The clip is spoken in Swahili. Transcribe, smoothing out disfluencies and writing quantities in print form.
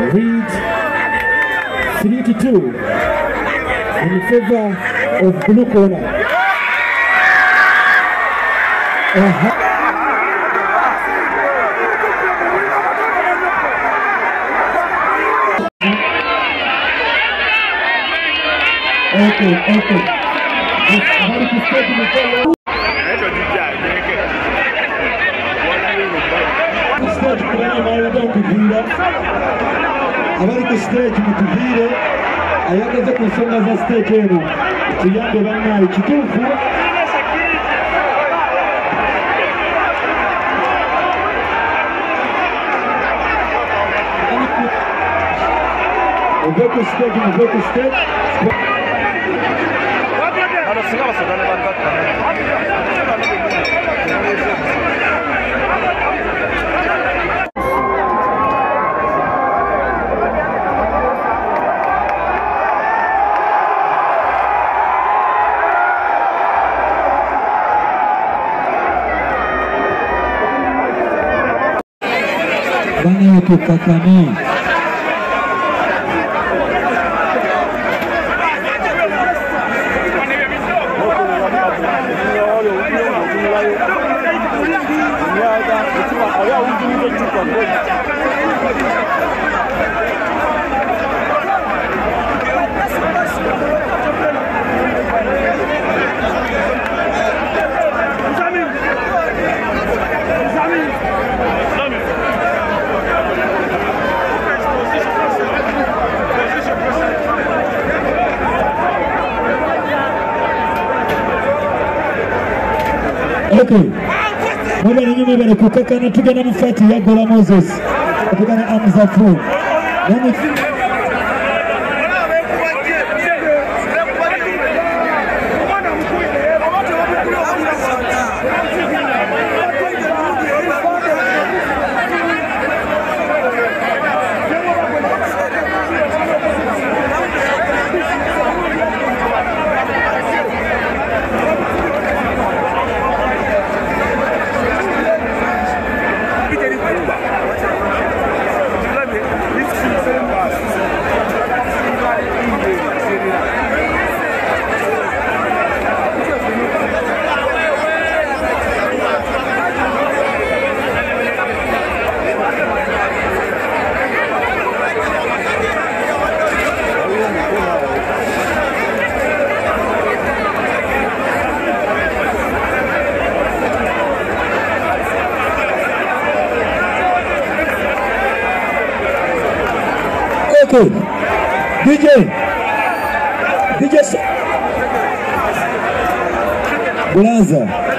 leads 3-2 in favor of blue corner. Okay. Abari ku stage mutuvire ayagaze ku nsonga za stage eno tuyambe bannaye kituufu muve ku stage bana tukakani okay. Mwaba na nyuma bere kukakana tugana mufati ya Gola Moses tugana Amzafu nani okay. DJ Blaza